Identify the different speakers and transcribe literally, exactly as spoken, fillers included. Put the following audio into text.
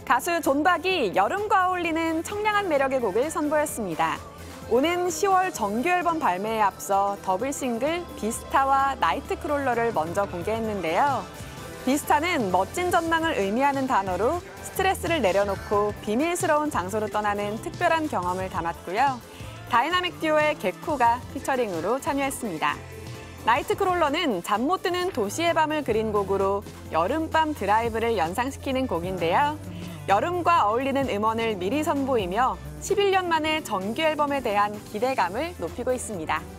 Speaker 1: 가수 존박이 여름과 어울리는 청량한 매력의 곡을 선보였습니다. 오는 시월 정규 앨범 발매에 앞서 더블 싱글 비스타와 나이트크롤러를 먼저 공개했는데요. 비스타는 멋진 전망을 의미하는 단어로 스트레스를 내려놓고 비밀스러운 장소로 떠나는 특별한 경험을 담았고요. 다이나믹 듀오의 개코가 피처링으로 참여했습니다. 나이트크롤러는 잠 못 드는 도시의 밤을 그린 곡으로 여름밤 드라이브를 연상시키는 곡인데요. 여름과 어울리는 음원을 미리 선보이며 십일 년 만에 정규 앨범에 대한 기대감을 높이고 있습니다.